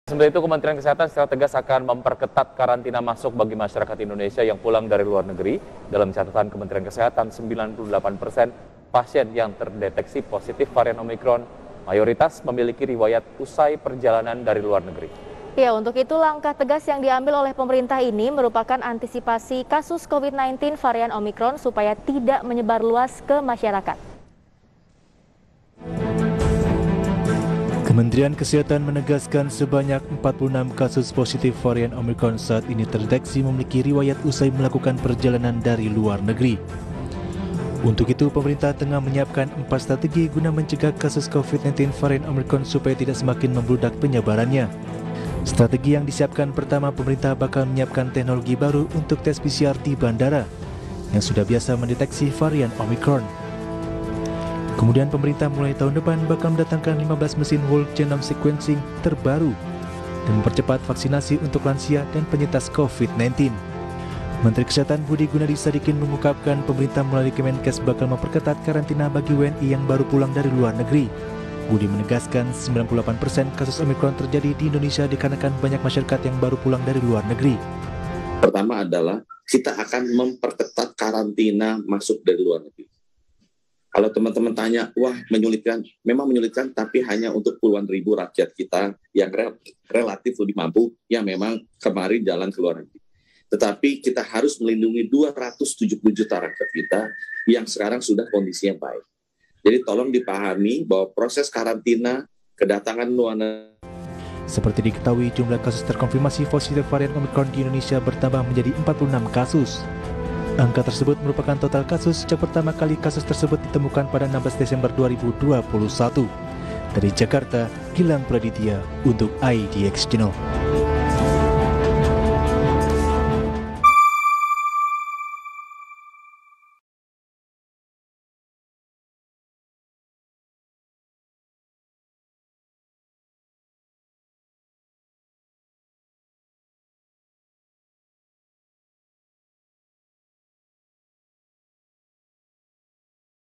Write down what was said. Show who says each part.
Speaker 1: Sementara itu, Kementerian Kesehatan secara tegas akan memperketat karantina masuk bagi masyarakat Indonesia yang pulang dari luar negeri. Dalam catatan Kementerian Kesehatan, 98% pasien yang terdeteksi positif varian Omikron mayoritas memiliki riwayat usai perjalanan dari luar negeri.
Speaker 2: Ya, untuk itu langkah tegas yang diambil oleh pemerintah ini merupakan antisipasi kasus COVID-19 varian Omikron supaya tidak menyebar luas ke masyarakat.
Speaker 3: Kementerian Kesehatan menegaskan sebanyak 46 kasus positif varian Omikron saat ini terdeteksi memiliki riwayat usai melakukan perjalanan dari luar negeri. Untuk itu, pemerintah tengah menyiapkan 4 strategi guna mencegah kasus COVID-19 varian Omikron supaya tidak semakin membludak penyebarannya. Strategi yang disiapkan pertama, pemerintah bakal menyiapkan teknologi baru untuk tes PCR di bandara yang sudah biasa mendeteksi varian Omikron. Kemudian pemerintah mulai tahun depan bakal mendatangkan 15 mesin whole genome sequencing terbaru dan mempercepat vaksinasi untuk lansia dan penyintas COVID-19. Menteri Kesehatan Budi Gunadi Sadikin mengungkapkan pemerintah melalui Kemenkes bakal memperketat karantina bagi WNI yang baru pulang dari luar negeri. Budi menegaskan 98% kasus Omikron terjadi di Indonesia dikarenakan banyak masyarakat yang baru pulang dari luar negeri.
Speaker 4: Pertama adalah kita akan memperketat karantina masuk dari luar negeri. Kalau teman-teman tanya, wah menyulitkan, memang menyulitkan, tapi hanya untuk puluhan ribu rakyat kita yang relatif lebih mampu, yang memang kemarin jalan ke luar negeri. Tetapi kita harus melindungi 270 juta rakyat kita yang sekarang sudah kondisinya baik. Jadi tolong dipahami bahwa proses karantina kedatangan luar negeri.
Speaker 3: Seperti diketahui, jumlah kasus terkonfirmasi positif varian Omikron di Indonesia bertambah menjadi 46 kasus. Angka tersebut merupakan total kasus sejak pertama kali kasus tersebut ditemukan pada 16 Desember 2021. Dari Jakarta, Gilang Praditya untuk IDX Channel.